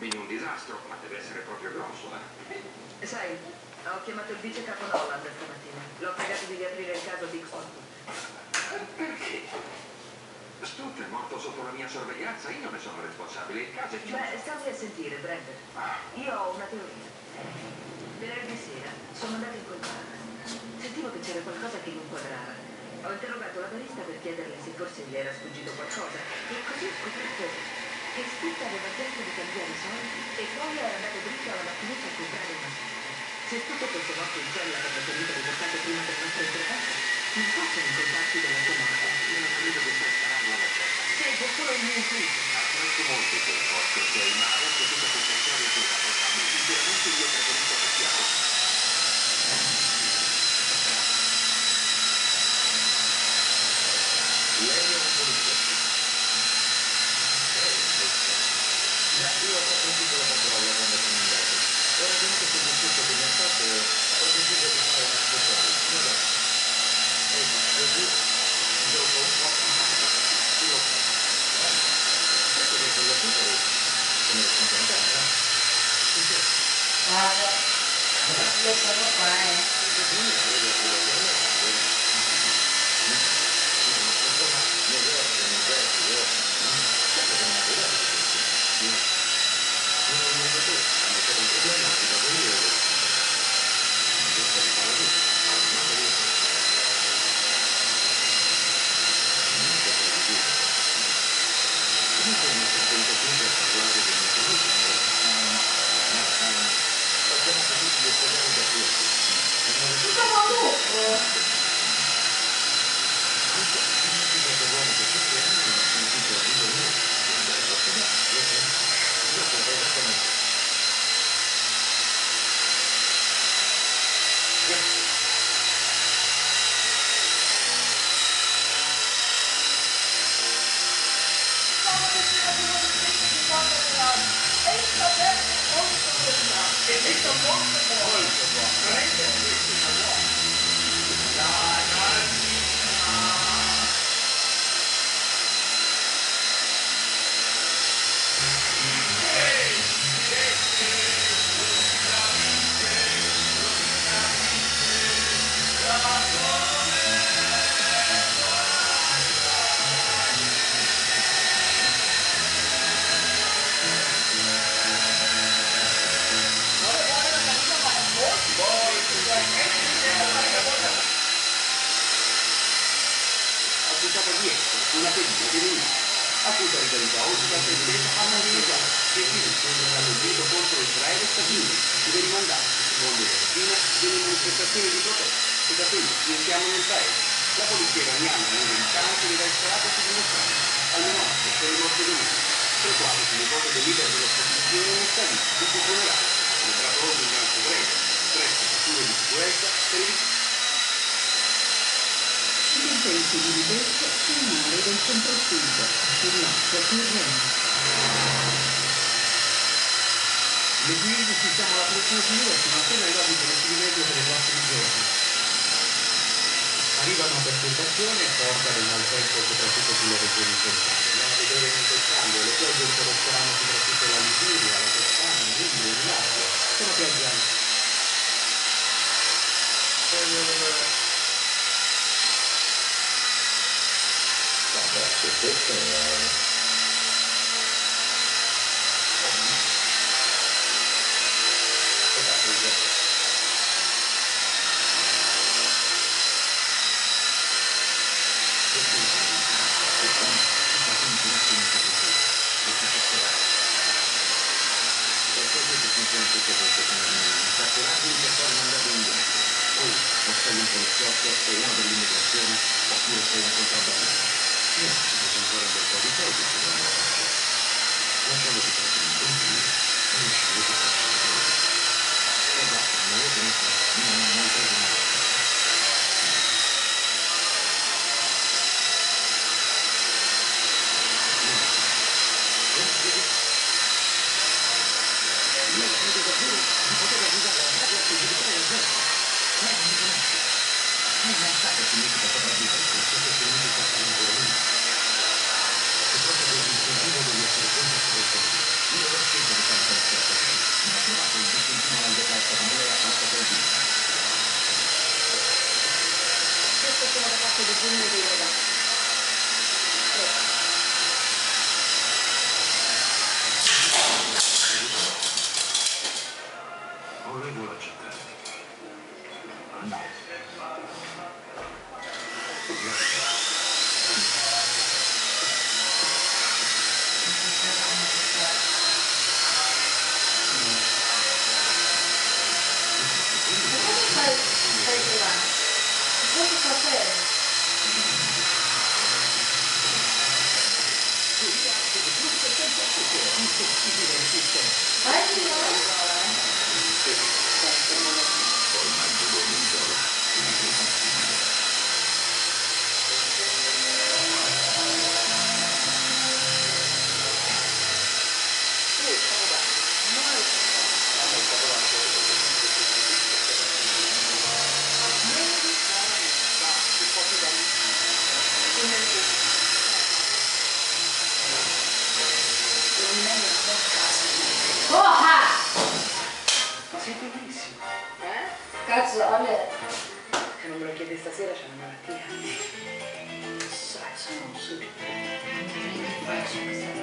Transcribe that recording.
combini un disastro, ma deve essere proprio grosso, eh? Sai, ho chiamato il vice capo Nolan stamattina. L'ho pregato di riaprire il caso Dixon. Perché? Stuart è morto sotto la mia sorveglianza, io ne sono responsabile, il caso è chiuso. Beh, stammi a sentire, Brandon. Io ho una teoria. Venerdì sera sono andata in quel bar. Sentivo che c'era qualcosa che non quadrava. Ho interrogato la barista per chiederle se forse gli era sfuggito qualcosa e così ho scoperto che Stuart aveva chiesto di cambiare i soldi e poi era andato dritto alla macchinetta a comprare una sigaretta. Se Stuart fosse morto in cella per le ferite riportate prima del nostro intervento, non possono incolparsi della sua morte. Io non credo che stai sparando alla cieca. Seggo solo il mio intuito. Ha preso molto tempo, ok, ma adesso tutta questa storia si sta portando. Sinceramente io preferisco che sia così. Lei è un poliziotto. Già, io ho fatto un piccolo controllo quando sono andato. Ho ragionato sul discorso che mi ha fatto e ho deciso di fare una speciale. Guarda, ecco, così gioco un po'. Io certo che con gli affittori sono scontentato, no? Sì, sì. Lo sono qua, Accusata di essere una pedina di Luigi. Accusa riferita oggi dal presidente americano che si risponde dall'invito contro Israele e Stati Uniti deve rimandare, secondo la Cina, delle manifestazioni di protesta che da tempo si richiamano nel paese. La polizia iraniana nega il tanto di aver sparato sui dimostranti, almeno 8 per le morti domenica, tra i quali il nipote del leader dell'opposizione Mousavi, il suo funerale, celebrato oggi in Gran Segreto, presso misure di sicurezza per evitare. Sentenze di Liberia sul mare del centro-sud, sull'acqua Tirreno. Le 15 siamo alla prossima filiera, sono appena arrivati i collettivi meteo per i prossimi giorni. Arrivano per turbazione e porta del maltempo soprattutto sulle regioni centrali. Andiamo a vedere nel dettaglio, le piogge interesseranno soprattutto la Liguria, la Toscana, l'Umbria, il Lazio. Sono piogge anche. Sei un poliziotto, sei uno dell'immigrazione, oppure sei un contrabbandista. Io ci ancora un bel po' di soldi, secondo me. Lasciamo di prendere un bambino e lasciamo di prendere. Esatto, ma io penso, non ho mai preso una volta. Lei crede davvero di poter arrivare a casa e giudicare a zero? Lei non mi conosce. Lei non sa che significa sopravvivere, non sa che significa fare un buon. possibile esistere. Ma siete benissimo. Cazzo, vabbè. Se non me lo chiedi stasera c'è una malattia. Sai, sono un super. Non faccio questa